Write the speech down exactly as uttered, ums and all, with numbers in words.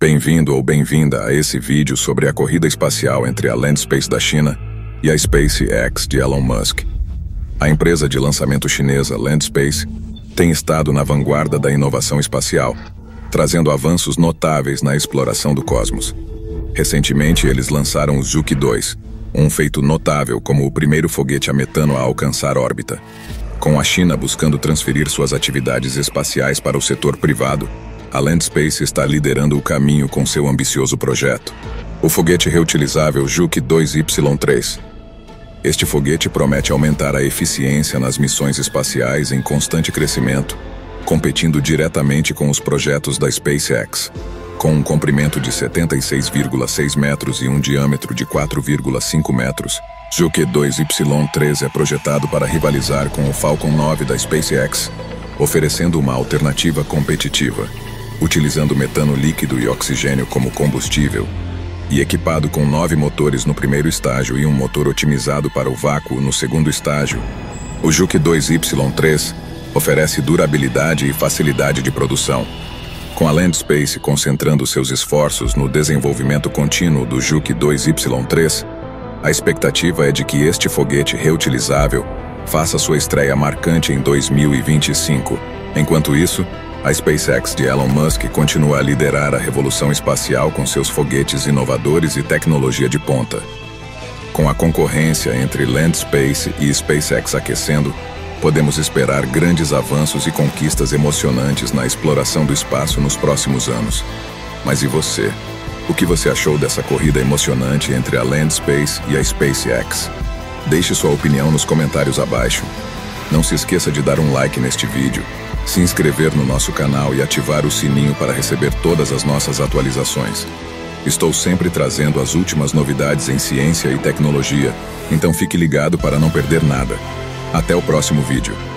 Bem-vindo ou bem-vinda a esse vídeo sobre a corrida espacial entre a Landspace da China e a SpaceX de Elon Musk. A empresa de lançamento chinesa Landspace tem estado na vanguarda da inovação espacial, trazendo avanços notáveis na exploração do cosmos. Recentemente, eles lançaram o Zhuque dois, um feito notável como o primeiro foguete a metano a alcançar órbita. Com a China buscando transferir suas atividades espaciais para o setor privado, a Landspace está liderando o caminho com seu ambicioso projeto, o foguete reutilizável Zhuque dois Y três. Este foguete promete aumentar a eficiência nas missões espaciais em constante crescimento, competindo diretamente com os projetos da SpaceX. Com um comprimento de setenta e seis vírgula seis metros e um diâmetro de quatro vírgula cinco metros, Zhuque dois Y três é projetado para rivalizar com o Falcon nove da SpaceX, oferecendo uma alternativa competitiva. Utilizando metano líquido e oxigênio como combustível, e equipado com nove motores no primeiro estágio e um motor otimizado para o vácuo no segundo estágio, o Zhuque dois Y três oferece durabilidade e facilidade de produção. Com a Landspace concentrando seus esforços no desenvolvimento contínuo do Zhuque dois Y três, a expectativa é de que este foguete reutilizável faça sua estreia marcante em dois mil e vinte e cinco. Enquanto isso, a SpaceX de Elon Musk continua a liderar a revolução espacial com seus foguetes inovadores e tecnologia de ponta. Com a concorrência entre Landspace e SpaceX aquecendo, podemos esperar grandes avanços e conquistas emocionantes na exploração do espaço nos próximos anos. Mas e você? O que você achou dessa corrida emocionante entre a Landspace e a SpaceX? Deixe sua opinião nos comentários abaixo. Não se esqueça de dar um like neste vídeo, se inscrever no nosso canal e ativar o sininho para receber todas as nossas atualizações. Estou sempre trazendo as últimas novidades em ciência e tecnologia, então fique ligado para não perder nada. Até o próximo vídeo.